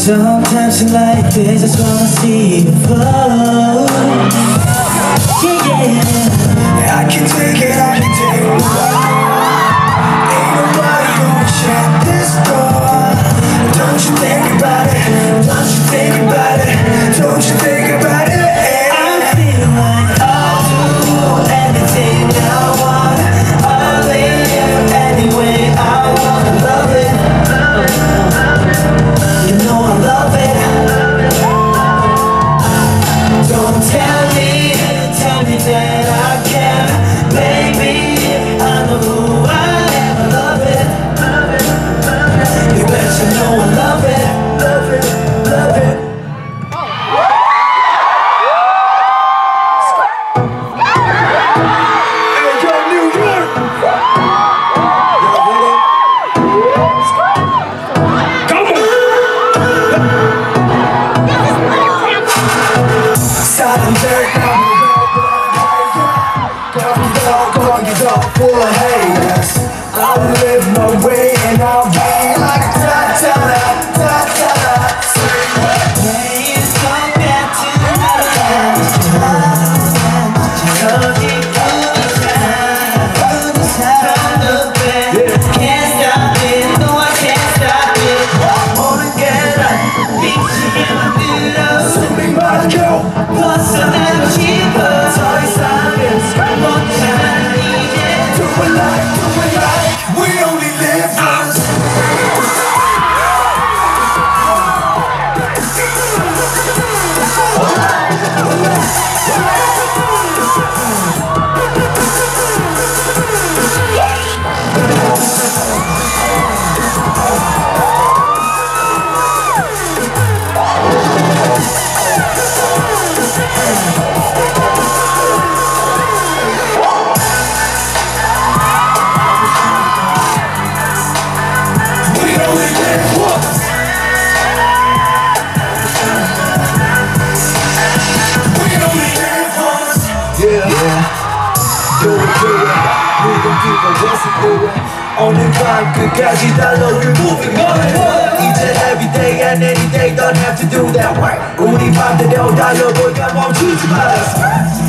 Sometimes in life I just wanna see you fall. Yeah, I can take it, I can take it. Ain't nobody gonna shut this door. Don't you think about it, don't you think about it, don't you think about it. I feel like I'll do anything I want. I'll live any way I wanna. Love it, you know I love it. Don't tell me that I can't. Baby, I know who I am. I love it. You bet you know I love it. Love it, love it. Hey, yo, New York. Come on. Silent dirt, full of haters. I'll live my way and I'll be like da-da-da-da-da-da. Yeah, it's so bad to can't stop it, no I can't stop it. Wanna get up, beat you in the middle. Swimming by the girl, plus a little cheaper. Sorry, silence, one time. Do it like, we only live once. 오늘 밤 끝까지 달러를 moving on. 이제 every day and any day don't have to do that work. 우리 맘대로 달려보자 멈추지 마.